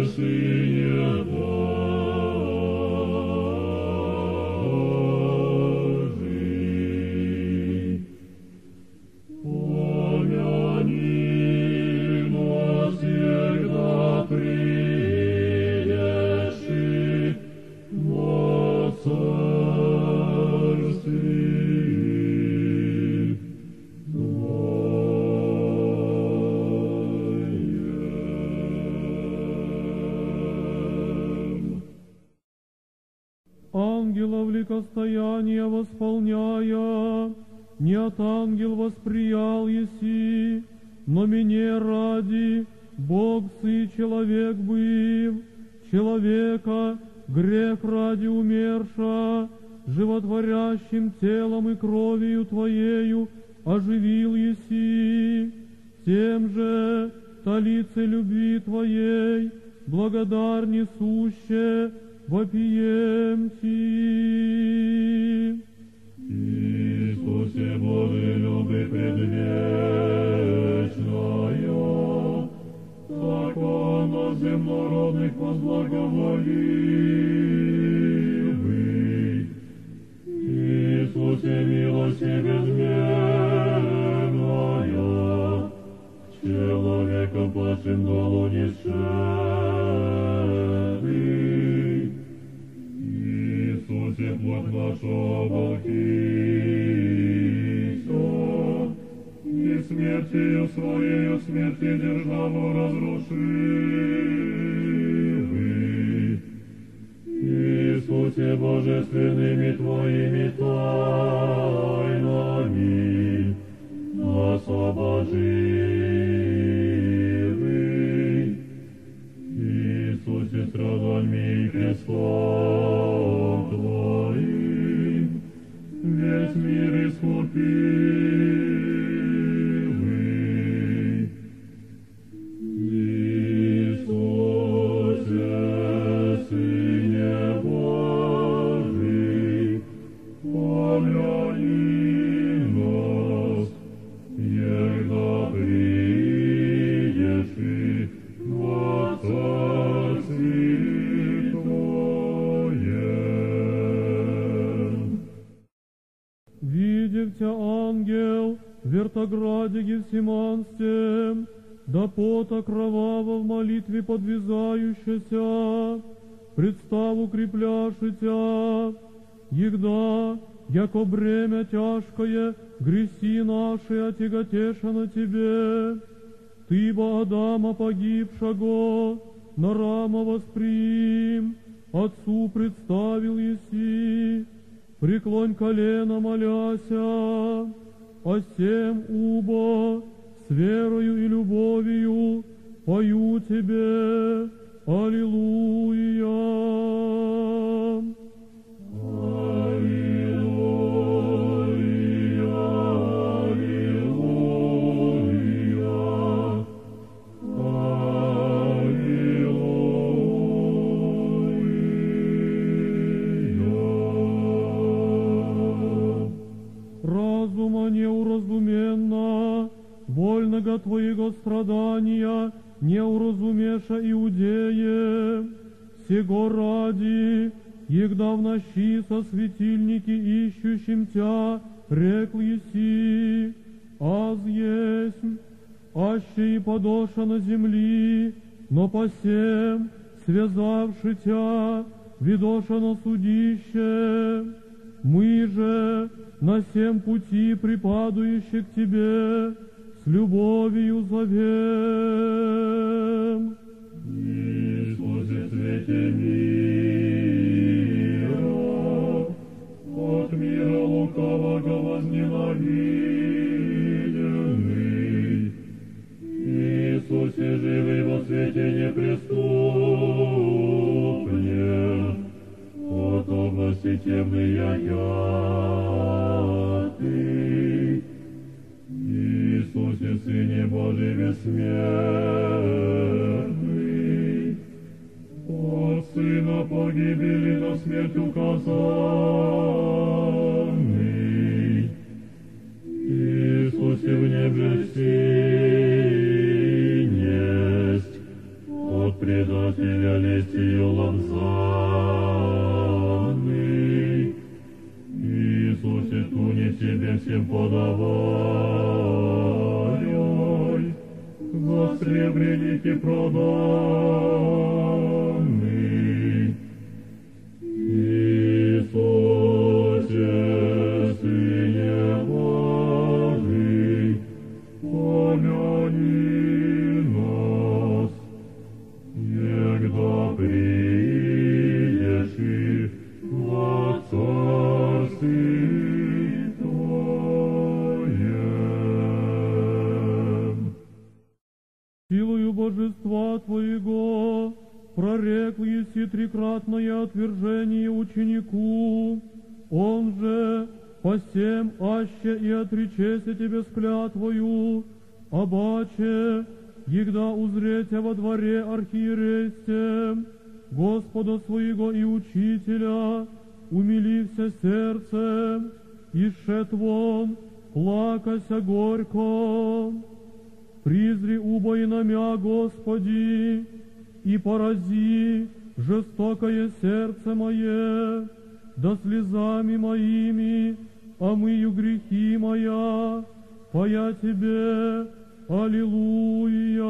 Сыне Божий, помяни нас, егда придешь во царстве Твоем. Ангелов ликостояние восполняя, не от ангел восприял еси, но мне ради Бог сы человек быв, человека грех ради умерша, животворящим телом и кровью Твоею оживил еси, тем же талице любви Твоей благодар несуще вопием Ти. Иисусе Божий, люби предвечная, закон от земнородных возблаговоливый. Иисусе, милости безмерная, человеком падшим долу несшедший. Иисусе, плоть нашу оболкися, и смертью Своею смерти державу разрушивый. Иисусе, божественными Твоими тайнами освобоживый. Иисусе, страданиями и крестом Твоим весь мир искупивый. Иисусе, Сыне Божий, помяни нас, егда придешь во царстве Твоем. Видев Тя, ангел, в вертограде Гефсиманском, да пота кроваво в молитве подвязающаяся, представ укрепляшися, егда, яко бремя тяжкое, греси наши отяготеша на Тебе. Ты ба Адама погибшего, на рама восприм, Отцу представил еси, преклонь колено моляся, о сем убо с верою и любовью пою Тебе, аллилуйя. Разума неуразуменно, вольного Твоего страдания не уразумеша иудее, сего ради, егда в нощи со светильники ищущим Тя, рекл еси, аз есть, аще и подоша на земли, но посем, связавши Тя, ведоша на судище. Мы же на сем пути, припадающих к Тебе, с любовью зовем. Иисусе, свете мира, от мира лукавого возненавиденный. Иисусе, живый во свете неприступнее, от области темные Ты. Иисусе, Сыне Божий бессмертный, от Сына погибели на смерть указанный. Иисусе, в небе есть, от предания тебя лестью лобзанный. Иисусе, туне тебе всем подавай, за сребреники проданный. Иисусе, Сыне Божий, помяни нас, егда приидешь и во Царстве Твоем. Силою божества Твоего прорекл еси трикратное отвержение ученику, он же посем аще и отречеся тебе с клятвою, обаче, егда узрете во дворе архиерейсте Господа своего и Учителя, умилився сердцем, и шед вон, плакася горько. Призри убо и намя, Господи, и порази жестокое сердце мое, да слезами моими омыю грехи моя, поя Тебе, аллилуйя.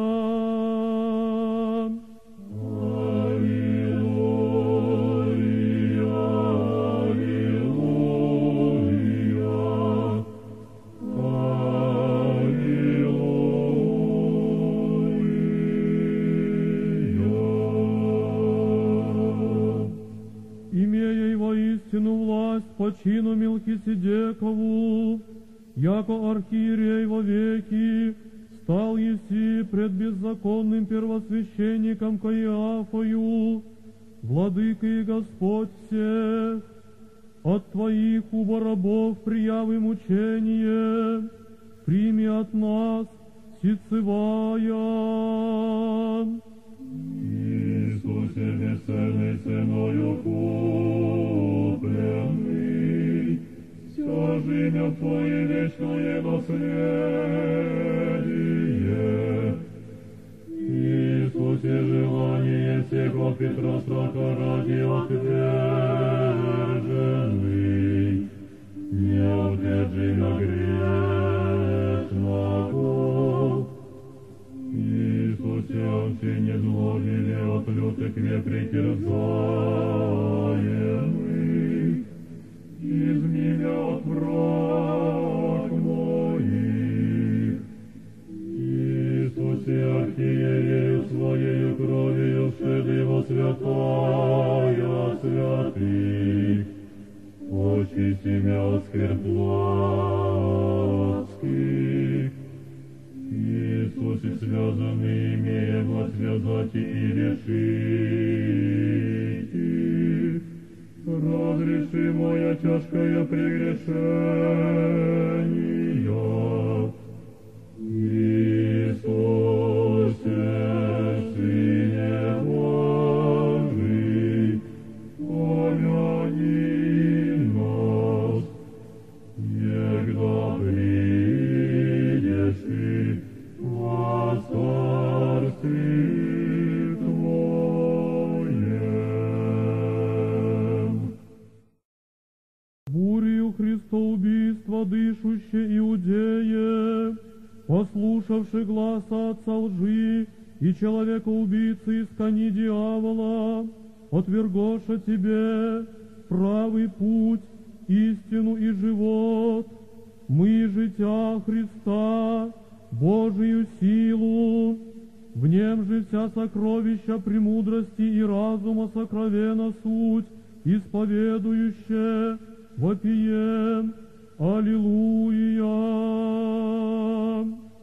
Власть по чину Мелхиседекову, яко архиерей во веки, стал еси пред беззаконным первосвященником Каиафою, владыка и Господь всех, от Твоих убо рабов приявы мучение, прими от нас сицевая. Иисусе, бесценный ценою купленный, вся имя Твое вечное наследие. Иисусе, желание всех от Петра страха ради отверженный, не удержи на грешного. Иисусе, отцы не злобили от лютых неприкерзаемых, изми меня от враг моих. Иисусе, архиерею своею кровью вшеды во святая святых, очисти меня от скверн плотских. Иисусе, связанный, имея власть связать и решить их, разреши мое тяжкое прегрешение. Иисусе, Сыне Божий, помяни нас, егда придешь и во Царстве Твоем. Бурею христоубийства дышуще иудее, послушавши гласа отца лжи и человека-убийцы из кони дьявола, отвергоша тебе правый путь, истину и живот, мы, житя Христа, Божию силу, в нем же вся сокровища премудрости и разума сокровенна суть, исповедующая вопием аллилуйя.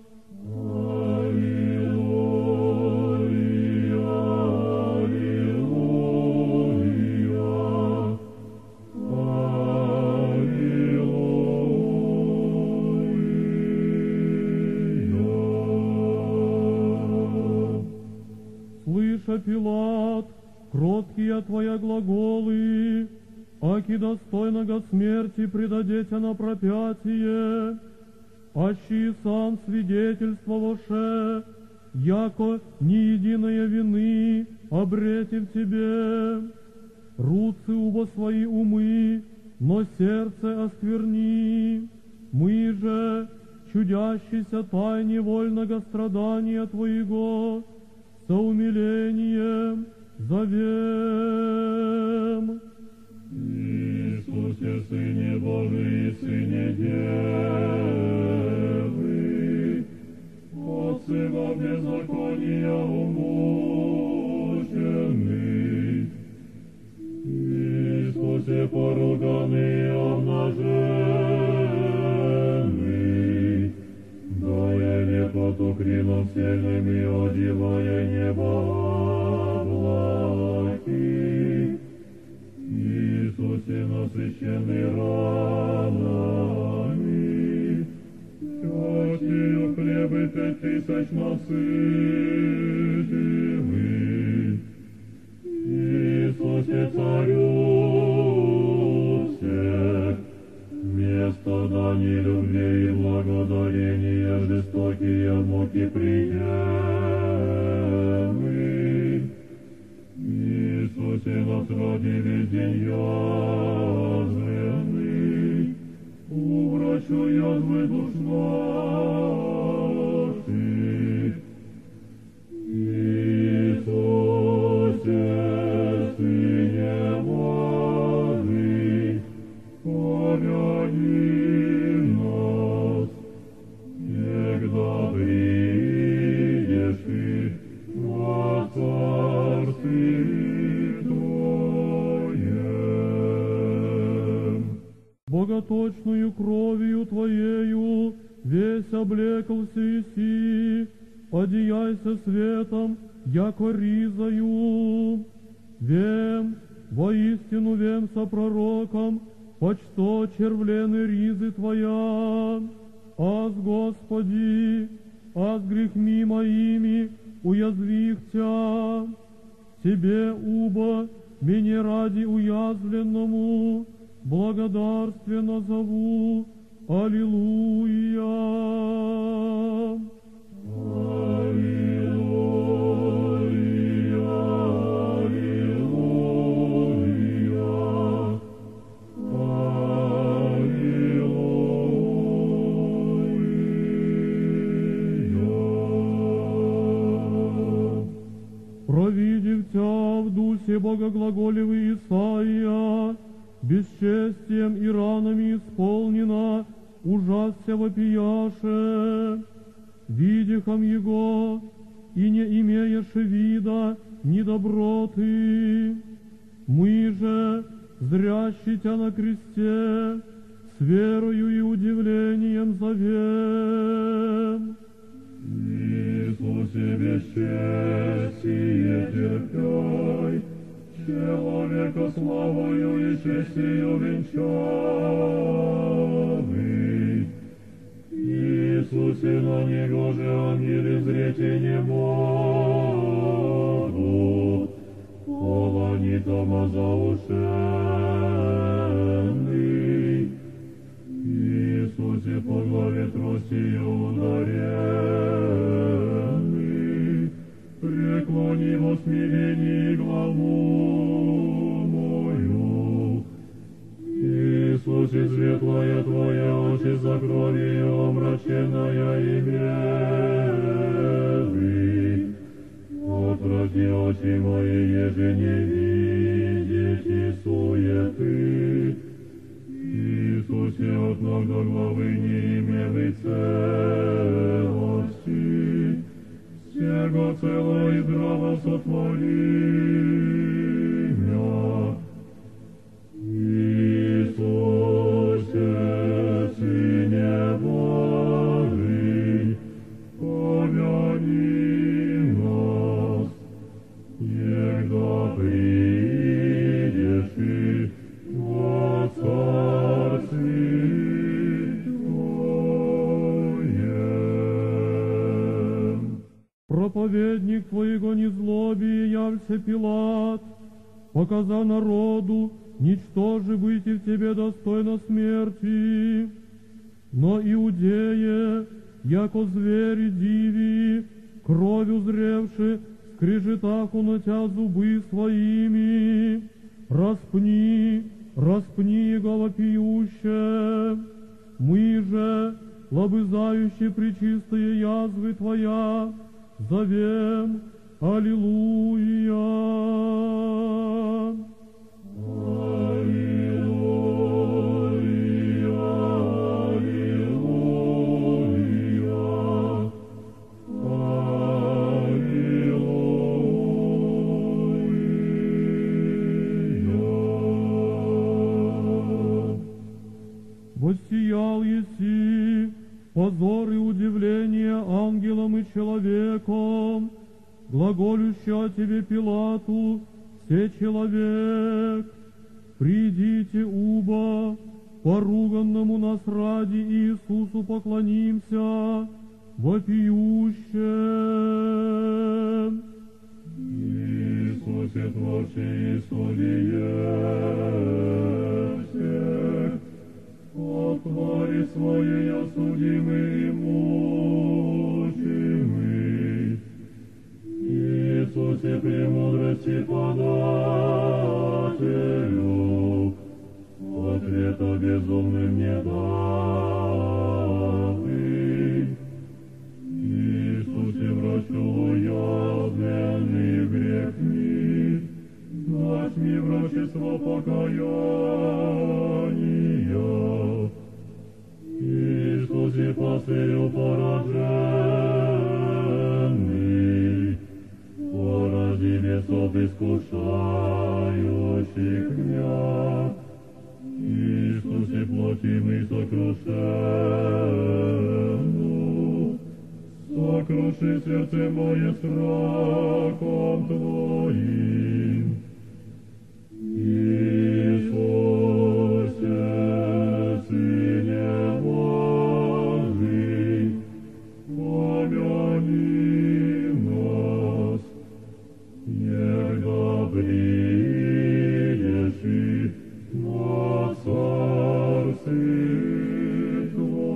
Слыша, Пилат, кроткие Твоя глаголы, аки достойного смерти предадете на пропятие, аще и сам свидетельствоваше, яко ни единая вины обрети в тебе. Руцы убо свои умы, но сердце оскверни. Мы же, чудящийся тайне вольного страдания Твоего, со умилением зовем. Иисусе, Сыне Божий, Сыне Девы, Отцы во беззакония умученный, Иисусе, поруганный и обнаженный, дая лепоту крилом сильным и одевая небо облаки, Иисусе, насыщенный ранами, частью хлебы 5000 насытимый, Иисусе, Царю всех, вместо дани любви и благодарения жестокие муки приемы. Иисусе, насради весь день язвенный, уврачу язвы душ наших. Иисусе, Сыне Божий, помяни нас, когда придешь ты во Царстве Твоем. Боготочную кровью Твоею весь облекался Иси, одеяйся светом, яко ризою. Вем, воистину вем со пророком, почто червлены ризы Твоя. Аз, Господи, аз грехми моими уязвих Тя. Тебе, убо, мне ради уязвленному, благодарственно зову. Аллилуйя. Провидев Тя в духе богоглаголевый Исаия, бесчестием и ранами исполнена, ужасся вопияше. Видихом Его, и не имеешь вида, ни доброты. Мы же, зрящий Тя на кресте, с верою и удивлением зовем. Иисусе, бесчестие терпяй, человека славою и честью венчавый. Иисусе, на Него же ангели зреть и не могут, полони тома заушенный. Иисусе, по главе тростью ударенный, преклони во смирении главу мою. Иисусе, светлая Твоя очи за кровью омраченная имели, отврати очи мои, еже не видеть и суеты. Иисусе, от ног до главы не имели целости, всего цело и здраво сотвори меня. Иисусе, Сыне Божий, помяни нас, когда придешь ты во Царстве Твоем. Проповедник Твоего незлобия явся Пилат, показа народу, ничтоже быть и в Тебе достойно смерти. Но Иудее, яко звери диви, кровью зревши, скрежетаху на тя зубы своими, распни, распни, голопиюще, мы же, лобызающие пречистые язвы Твоя, зовем, Аллилуйя. Воссиял еси, позор и удивление ангелам и человеком, глаголющий о тебе Пилату, все человек, придите, уба, поруганному нас ради Иисусу поклонимся, вопиюще. Иисусе, Творче и судье всех, от твари своей осудимый и мучимый. Иисусе, премудрости подателю, ответа безумным не давый. Иисусе, врачу уязвленный грех мир, дать мне врачество покаяния. Иисусе, пастырю пораженный, порази бесов искушающих меня. Иисусе, плотимый сокрушенну, сокруши сердце мое страхом Твоим. Иисусе, Сыне Божий, помяни нас, егда придешь на Царствие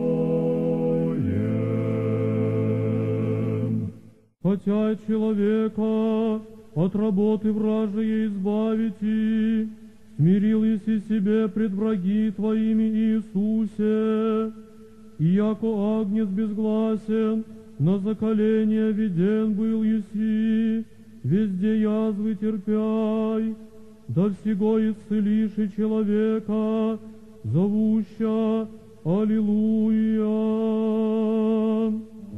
Твоем. Хотя человека от работы вражьей избавите, смирил еси себе пред враги Твоими, Иисусе, и яко агнец безгласен, на заколение виден был еси, везде язвы терпяй, да всего исцелишь и человека, зовуща Аллилуйя.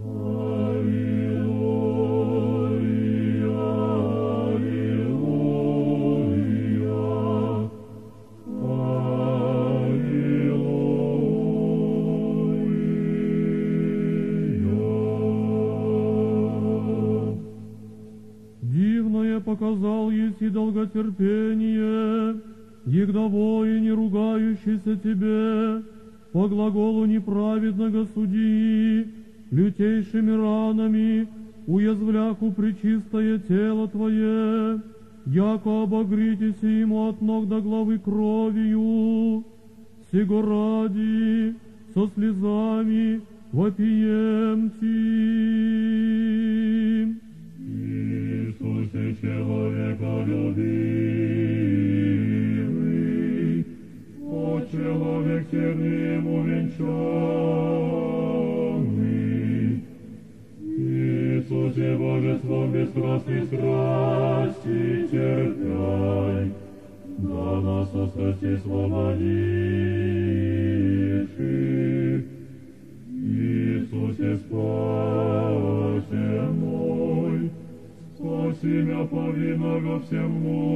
Показал еси долготерпение, егдово и не ругающийся тебе, по глаголу неправедного суди, лютейшими ранами, уязвляху пречистое тело Твое, яко обогритесь ему от ног до головы кровью, сего ради со слезами вопием Ти. Иисусе, человеколюбивый, о человек тернием увенчанный. Иисусе, божеством бескрасной страсти терпяй, да нас от страсти освободивших. Иисусе, спасе мой, спаси меня повинного всем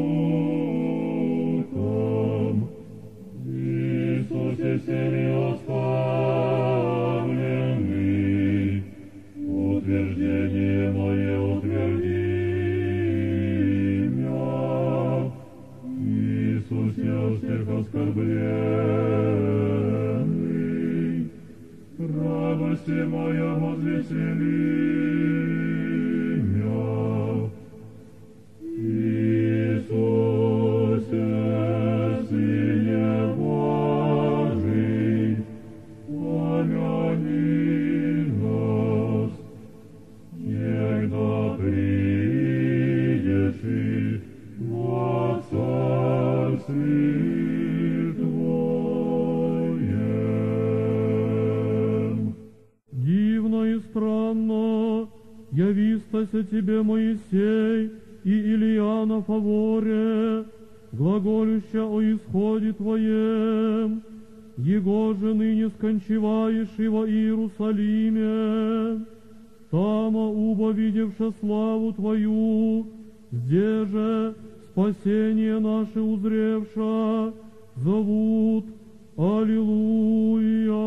мукам. Иисусе, всеми оставленный, утверждение мое утверди меня. Иисусе, от всех оскорбленный, радости моя возвесели меня. Иисусе, Сыне Божий, помяни нас, егда тебе Моисей и Илия на фаворе, глаголюща о исходе Твоем, его же ныне скончеваешь и во Иерусалиме, тама убо видевша славу Твою, где же спасение наше узревша, зовут Аллилуйя.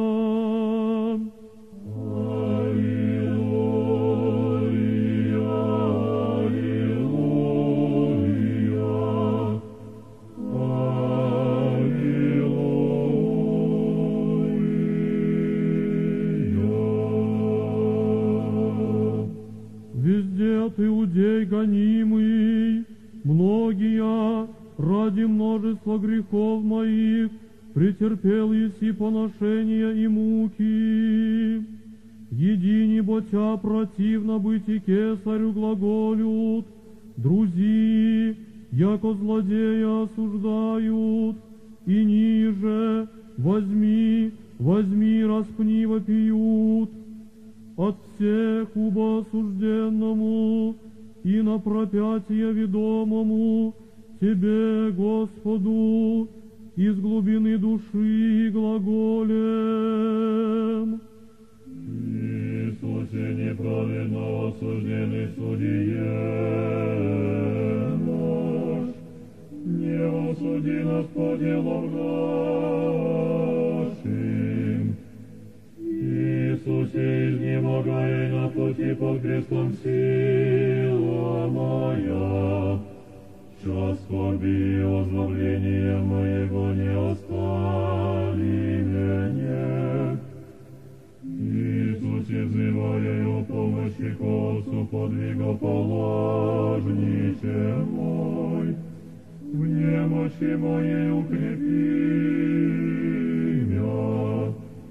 Везде от иудей гонимый, многие ради множества грехов моих претерпел еси поношения и муки. Едине ботя противно быть и кесарю глаголют, друзи, яко злодея осуждают, и ниже возьми, возьми, распни вопиют. От всех убо осужденному и на пропятие ведомому Тебе, Господу, из глубины души глаголем. Иисусе, неправедно осужденный судье наш, не осуди нас по делам нашим. Иисусе, изнемогая на пути под крестом сила моя, час скорби и озлобления моего не остави меня. Иисусе, взывая о помощи к Отцу, подвигоположниче мой, в немощи моей укрепи меня.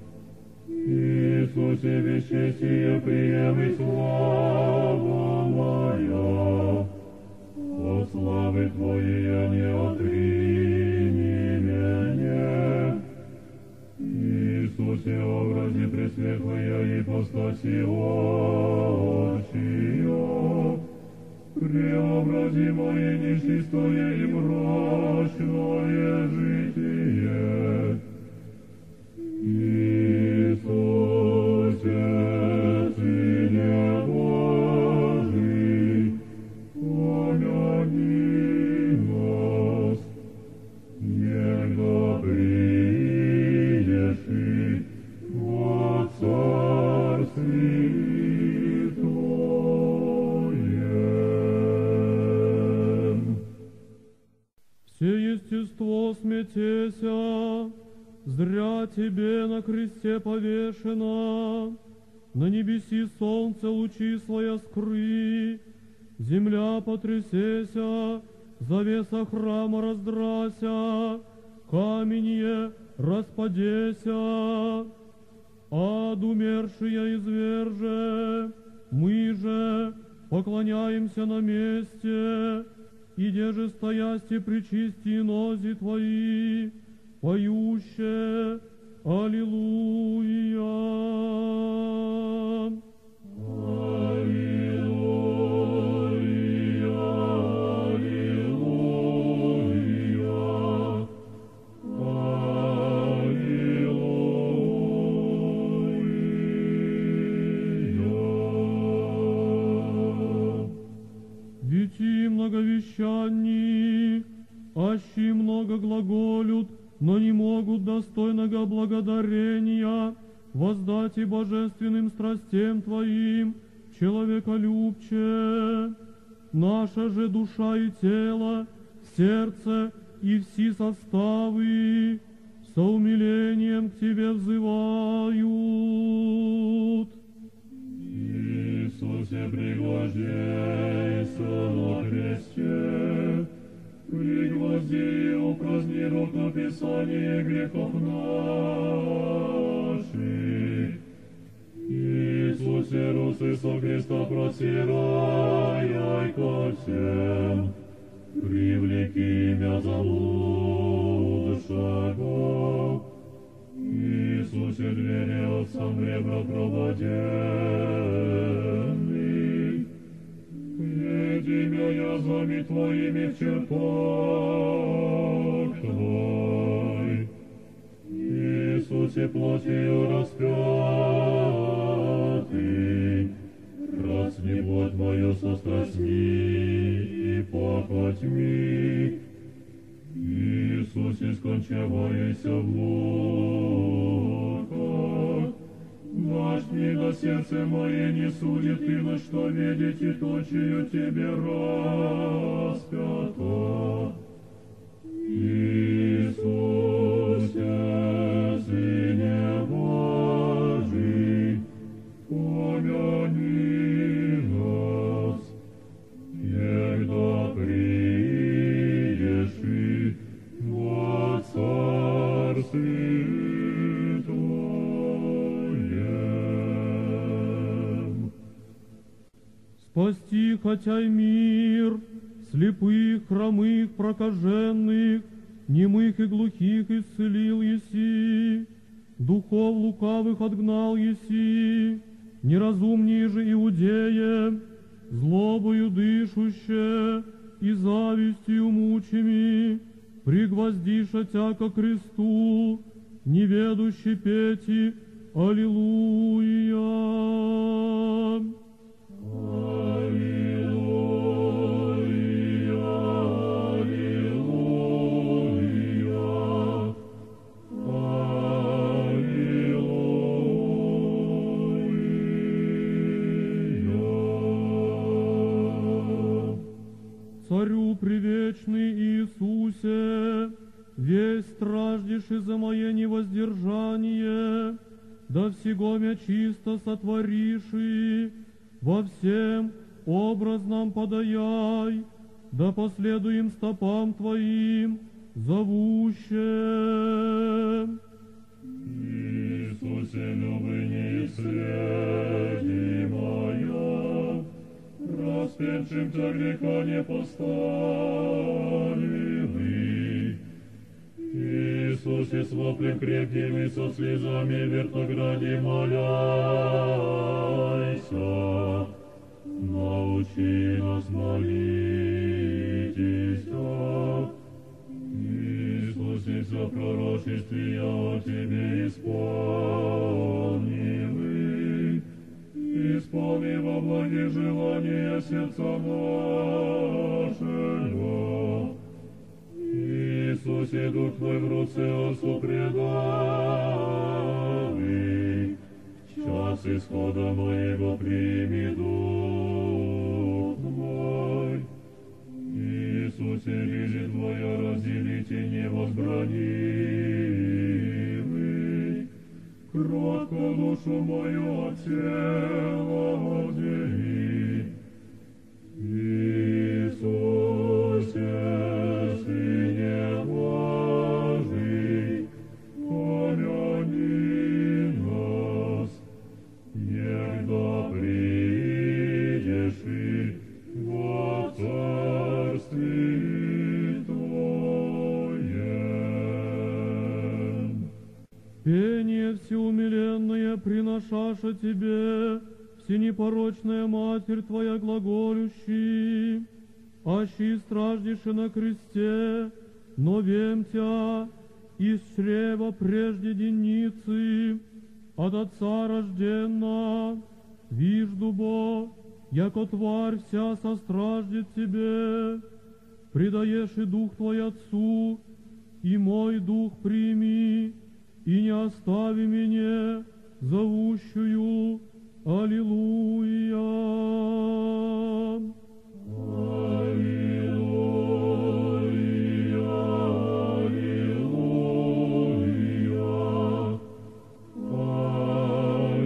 Иисусе, бесчестие прием и слава моя, от славы Твоей не отрини меня. Иисусе, образе пресветлая ипостаси отчия, преобрази мое нечистое и мрачное житие. Иисусе, Сыне Божий, помяни нас, егда приидешь во Царствие Твоем. Все естество смятеся, зря Тебе на кресте повешено, на небеси солнце лучи своя скры, земля потрясеся, завеса храма раздрася, каменье распадеся, ад умершие изверже, мы же поклоняемся на месте, иде же стоясти причисти нози Твои, поющие Аллилуйя. Аллилуйя, Аллилуйя, Аллилуйя. Вити многовещанни, аще много глаголют, но не могут достойного благодарения воздать и божественным страстям Твоим, человеколюбче. Наша же душа и тело, сердце и все составы со умилением к Тебе взывают. Иисусе, пригвождейся на кресте, пригвозди и упраздни рукописание грехов наших. Иисусе, русы со креста протирай ко всем, привлеки меня заблудшего. Иисусе, двери отцам ребра прободенный, себя язвами Твоими в чертог Твой. Иисусе плотью распятый, красни плоть мою со страстьми и похотьми. Иисусе, скончавайся в муках, дашь мне до сердце мое не судит, и на что видеть и точию Тебе распято. Иисусе, Сыне Божий, помяни нас, когда придешь и во Царстве Твоем. Спасти хотя и мир, слепых, хромых, прокаженных, немых и глухих исцелил еси, духов лукавых отгнал еси, неразумнее же иудеям, злобою дышуще и завистью мучими, пригвоздиша тя ко кресту, неведущий пети, Аллилуйя. Царю привечный Иисусе, весь страждешь за мое невоздержание, да всего мя чисто сотвориши, во всем образ нам подаяй, да последуем стопам Твоим, зовущим. Иисусе, любыни следи моя, распятшим Тя греха не поставили. Иисусе, с воплем крепким и со слезами в вертограде моляйся, научи нас молитесь. Иисусе, все пророчествия о Тебе исполнили, исполни во благе желания сердца нашего. Иисусе, Дух Твой в руце Отцу предали, час исхода моего прими Дух Твой. Иисусе, рези Твоя разделите невозбранимый, кротко душу мою от тела отдели. Иисусе, Сыне Божий, помяни нас, когда придешь и во Царстве Твоем. Пение всеумиленное приношаша Тебе, всенепорочная Матерь Твоя глаголющий, аще страждеши на кресте, но вем Тя из чрева прежде деницы, от Отца рожденна, вижду бо, яко тварь вся состраждет Тебе, предаешь и Дух Твой Отцу, и мой Дух прими, и не остави меня, зовущую, Аллилуйя. Аллилуйя, Аллилуйя,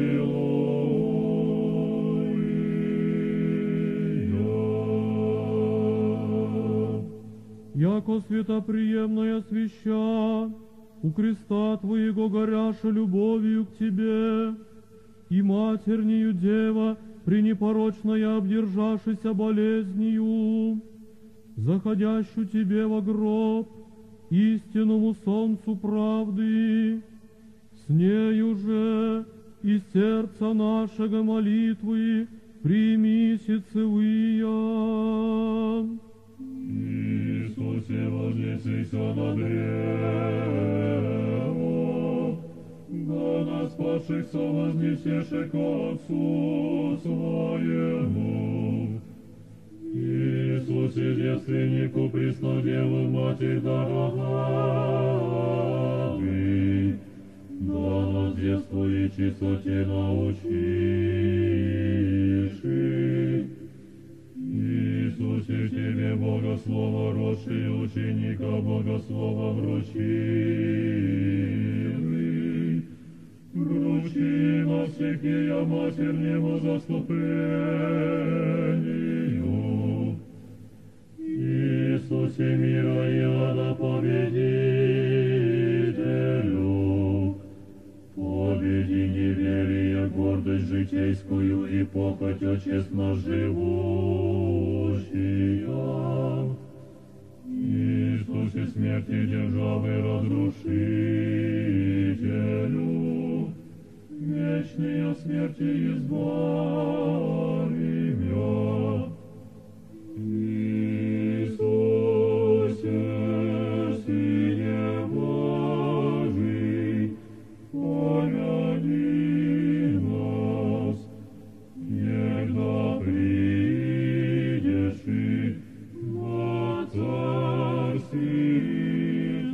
Аллилуйя. Яко святоприемная свяща, у креста Твоего горяша любовью к Тебе, и матернею дева, пренепорочная обдержавшися болезнью, заходящую Тебе во гроб, истинному солнцу правды, с нею же и сердца нашего молитвы прими сецевыя. Иисусе, вознесися на древо, да нас спасшихся вознесеше к Отцу Своему. Иисусе, девственнику, преснодеву, Матерь дорогая, да нас детству и чистоте научиши. Иисусе, Тебе Богослова родший, ученика Богослова вручили. Вручи нас всякие матернему заступлению. Иисусе, мира Иоанна победителю, победи неверие, гордость житейскую и похоть честно живущая. Иисусе, смерти державы разрушителю, вечные смерти избави мя. Иисусе, Сыне Божий, помяни нас, егда придешь и во Царстве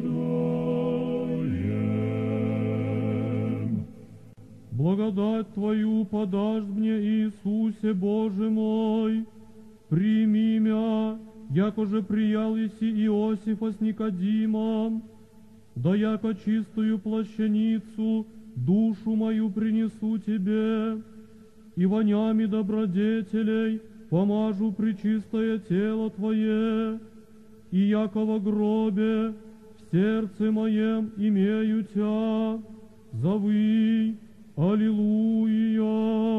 Твоем. Благодать Твою подашь мне, Иисусе, Боже мой, прими мя, яко же приял еси Иосифа с Никодимом, да яко чистую плащаницу душу мою принесу Тебе, и вонями добродетелей помажу пречистое тело Твое, и яко во гробе в сердце моем имею Тя, зови, Аллилуйя.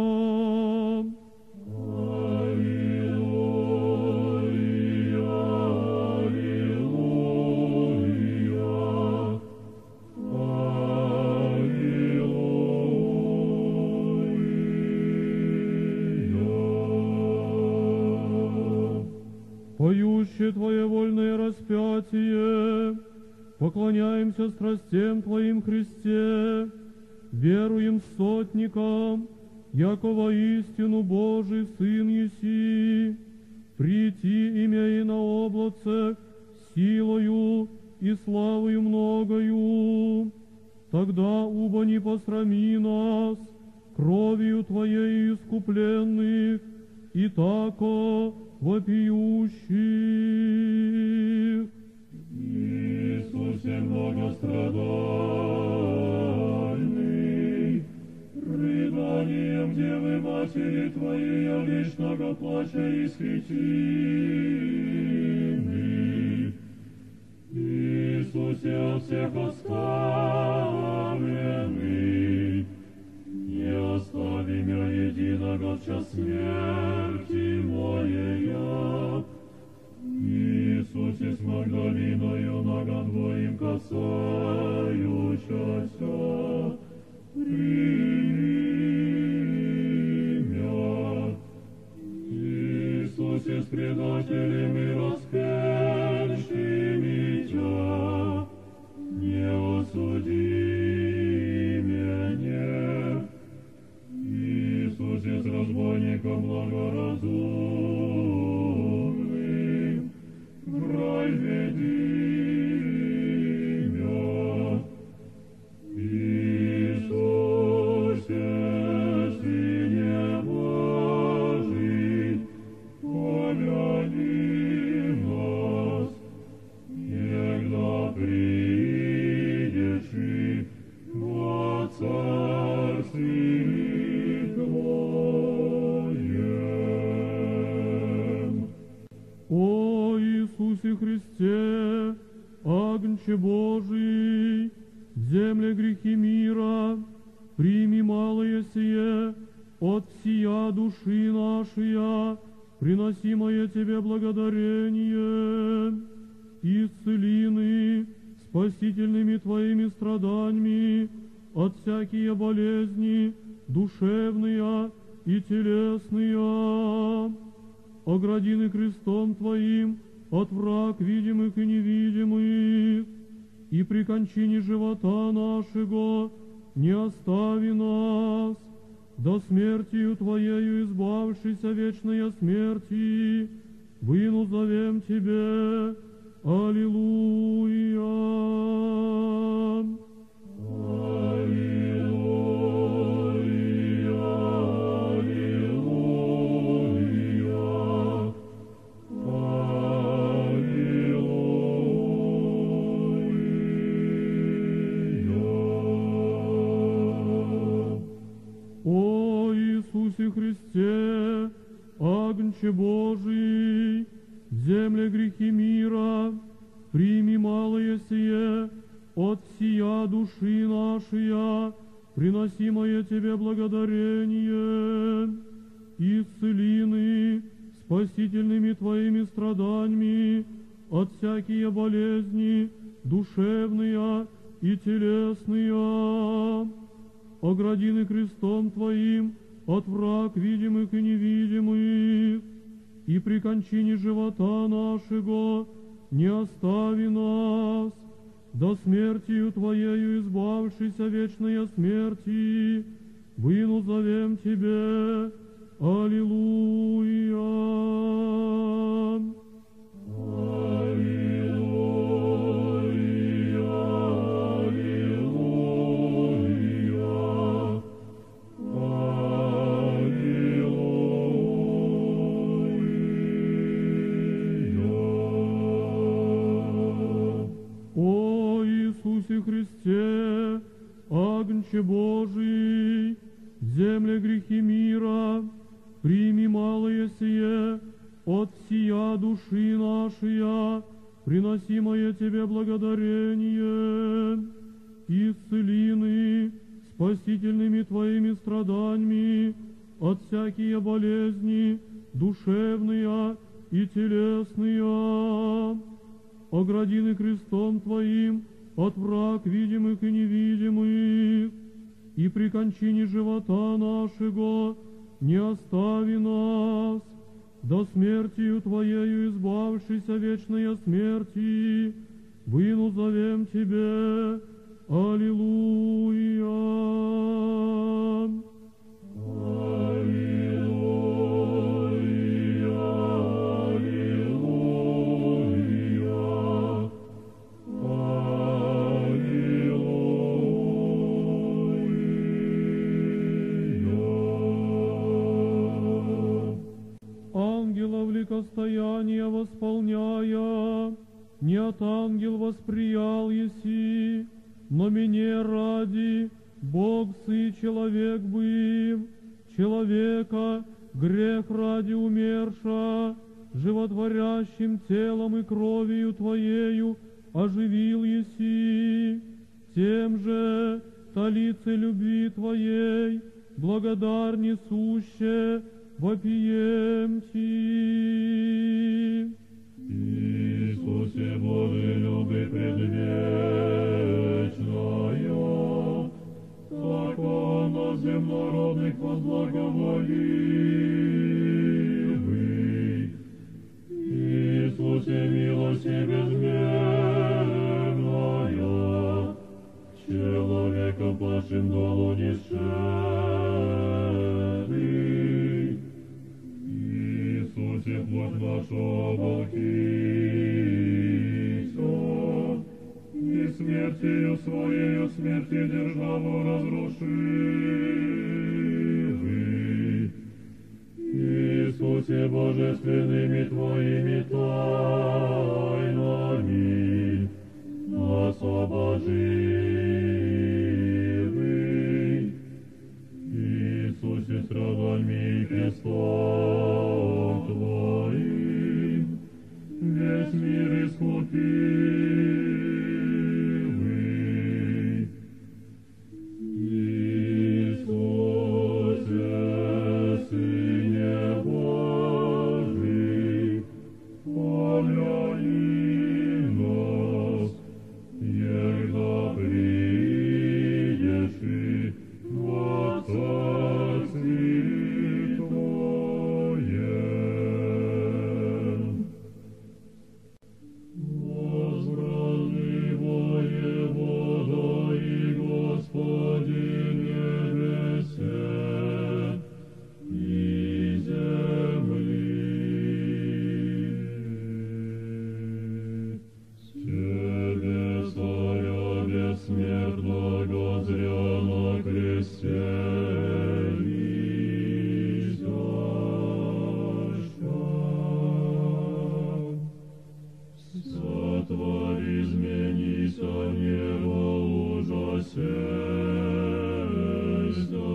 Поющее Твое вольное распятие, поклоняемся страстям Твоим, Христе, веруем сотникам, яко воистину Божий Сын еси, прийти имея на облаце силою и славою многою, тогда убо не посрами нас кровью Твоей искупленных, и тако вопиющих. Иисусе, многострадальный, рыданием Девы Матери Твоей вечного плача исхитимый. Иисусе, от всех оставленный, не остави мя единого в час смерти моей. Иисусе, с Магдалиною ногам Твоим касающаяся, прими мя. Иисусе, с предателями распятыми Тя, не осуди меня. Иисусе, с разбойником благоразумным, в рай веди мя. Иисусе, Сыне Божий, помяни нас, егда придешь и во Царстве Твоем. О Иисусе Христе, Агнче Божий, земля грехи мира, прими малое сие от всея души нашей, приносимое Тебе благодарение, исцелины спасительными Твоими страданиями от всякие болезни, душевные и телесные. Огради ны крестом Твоим от враг видимых и невидимых, и при кончине живота нашего не остави нас, до смертью Твоею избавшейся вечной смерти, выну зовем Тебе. Аллилуйя. Христе, Агнче Божий, в земле грехи мира, прими малое сие от сия души нашия, приносимое Тебе благодарение, исцелины спасительными Твоими страданиями от всякие болезни, душевные и телесные. Огради ны крестом Твоим от враг видимых и невидимых, и при кончине живота нашего не остави нас, до смертью Твоею избавшейся вечной смерти, выну зовем Тебе. Аллилуйя. Христе, Агнче Божий, в земле грехи мира, прими малое сие от сия души нашия, приносимое Тебе благодарение, исцелины спасительными Твоими страданиями от всякие болезни, душевные и телесные. Огради ны крестом Твоим от враг видимых и невидимых, и при кончине живота нашего не остави нас, до смертью Твоею избавшейся вечной смерти, выну зовем Тебе. Аллилуйя. Стояние восполняя, не от ангел восприял еси, но мне ради, Бог сы человек быв, человека грех ради умерша, животворящим телом и кровью Твоею оживил еси, тем же талице любви Твоей, благодар несуще, вопием Ти. Иисусе Божий, люби предвечная, закона земнородных возблаговоливый. Иисусе, милость безмерная, человека пашим долу несчастный. Иисусе, плоть нашу оболхися, и смертью Своею смерти державу разрушивый. Иисусе, божественными Твоими тайнами нас обоживый. Иисусе, страданиями и крестом Твоим весь мир искупивый. Иисусе, Сыне Божий, помяни нас, егда придешь и во Царстве Сотвори, изменись, а небо ужасеся.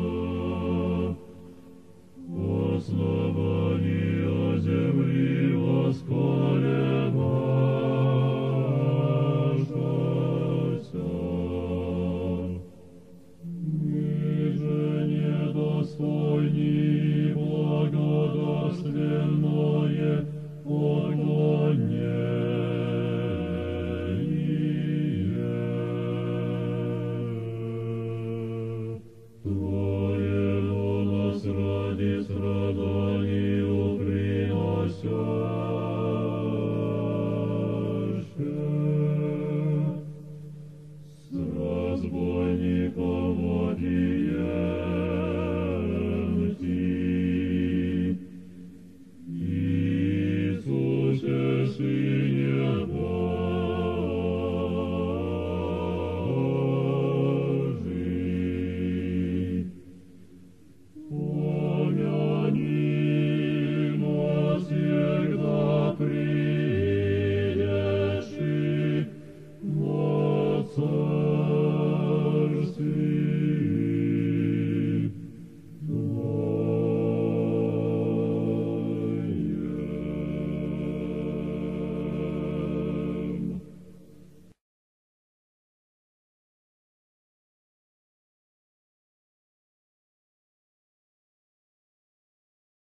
Основание земли восколебашася. Ниже недостойни благодоственное поклонение. Твое голос ради страданию приносяще. С разбойником одиемти. Иисусе, Сын